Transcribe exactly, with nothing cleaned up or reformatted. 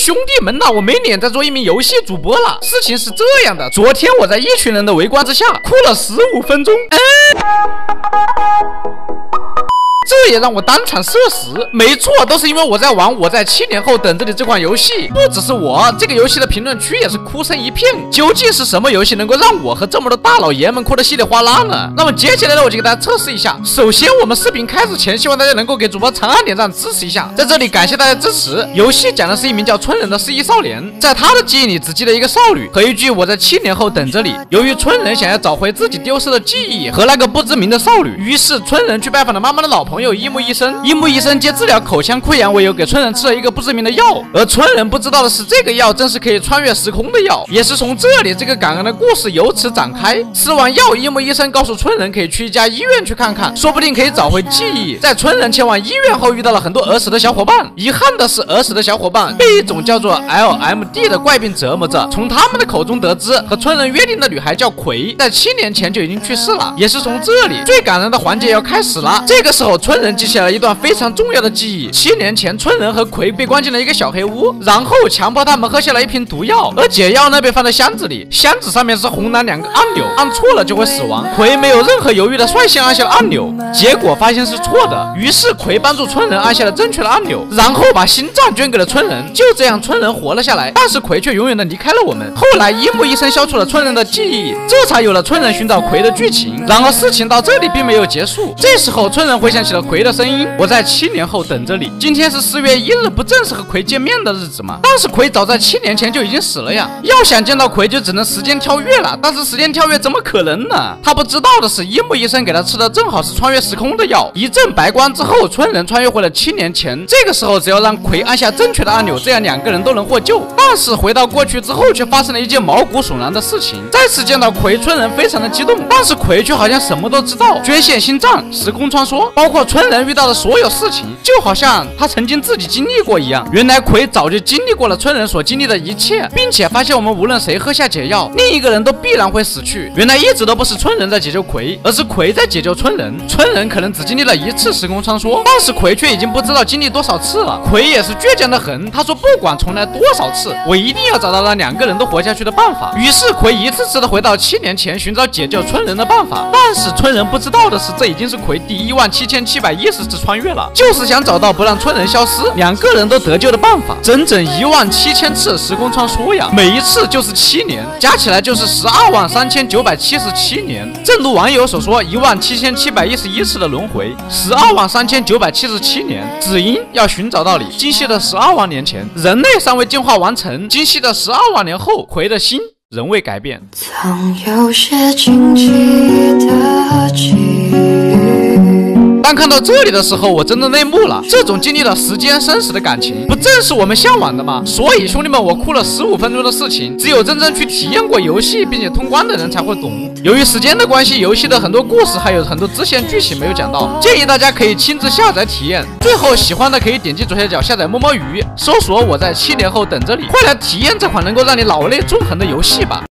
兄弟们呐，我没脸再做一名游戏主播了。事情是这样的，昨天我在一群人的围观之下哭了十五分钟。嗯这也让我当场社死。没错，都是因为我在玩我在七年后等着你这款游戏。不只是我，这个游戏的评论区也是哭声一片。究竟是什么游戏能够让我和这么多大老爷们哭得稀里哗啦呢？那么接下来呢，我就给大家测试一下。首先，我们视频开始前，希望大家能够给主播长按点赞支持一下。在这里感谢大家支持。游戏讲的是一名叫春人的失忆少年，在他的记忆里只记得一个少女和一句我在七年后等着你。由于春人想要找回自己丢失的记忆和那个不知名的少女，于是春人去拜访了妈妈的老朋友一木医生。一木医生借治疗口腔溃疡为由，给春人吃了一个不知名的药。而春人不知道的是，这个药正是可以穿越时空的药。也是从这里，这个感人的故事由此展开。吃完药，一木医生告诉春人可以去一家医院去看看，说不定可以找回记忆。在春人前往医院后，遇到了很多儿时的小伙伴。遗憾的是，儿时的小伙伴被一种叫做 L M D 的怪病折磨着。从他们的口中得知，和春人约定的女孩叫葵，在七年前就已经去世了。也是从这里，最感人的环节要开始了。这个时候，春人记下了一段非常重要的记忆。七年前，春人和葵被关进了一个小黑屋，然后强迫他们喝下了一瓶毒药，而解药呢被放在箱子里，箱子上面是红蓝两个按钮，按错了就会死亡。葵没有任何犹豫的率先按下了按钮，结果发现是错的，于是葵帮助春人按下了正确的按钮，然后把心脏捐给了春人。就这样，春人活了下来，但是葵却永远的离开了我们。后来，一木医生消除了春人的记忆，这才有了春人寻找葵的剧情。然而事情到这里并没有结束，这时候春人回想起了葵的声音，我在七年后等着你。今天是四月一日，不正是和葵见面的日子吗？但是葵早在七年前就已经死了呀。要想见到葵，就只能时间跳跃了。但是时间跳跃怎么可能呢？他不知道的是，一木医生给他吃的正好是穿越时空的药。一阵白光之后，春人穿越回了七年前。这个时候，只要让葵按下正确的按钮，这样两个人都能获救。但是回到过去之后，却发生了一件毛骨悚然的事情。再次见到葵，春人非常的激动，但是葵却好像什么都知道。捐献心脏、时空穿梭，包括春人遇到的所有事情，就好像他曾经自己经历过一样。原来葵早就经历过了春人所经历的一切，并且发现我们无论谁喝下解药，另一个人都必然会死去。原来一直都不是春人在解救葵，而是葵在解救春人。春人可能只经历了一次时空穿梭，但是葵却已经不知道经历多少次了。葵也是倔强的很，他说不管重来多少次，我一定要找到让两个人都活下去的办法。于是葵一次次的回到七年前寻找解救春人的办法。但是春人不知道的是，这已经是葵第一万七千七百一十次穿越了，就是想找到不让春人消失，两个人都得救的办法。整整一万七千次时空穿梭呀，每一次就是七年，加起来就是十二万三千九百七十七年。正如网友所说，一万七千七百一十一次的轮回，十二万三千九百七十七年，只因要寻找到你。今夕的十二万年前，人类尚未进化完成；今夕的十二万年后，葵的心仍未改变。 曾有些惊奇的际遇。 当看到这里的时候，我真的泪目了。这种经历了时间生死的感情，不正是我们向往的吗？所以兄弟们，我哭了十五分钟的事情，只有真正去体验过游戏并且通关的人才会懂。由于时间的关系，游戏的很多故事还有很多支线剧情没有讲到，建议大家可以亲自下载体验。最后喜欢的可以点击左下角下载摸摸鱼，搜索我在七年后等着你，快来体验这款能够让你老泪纵横的游戏吧。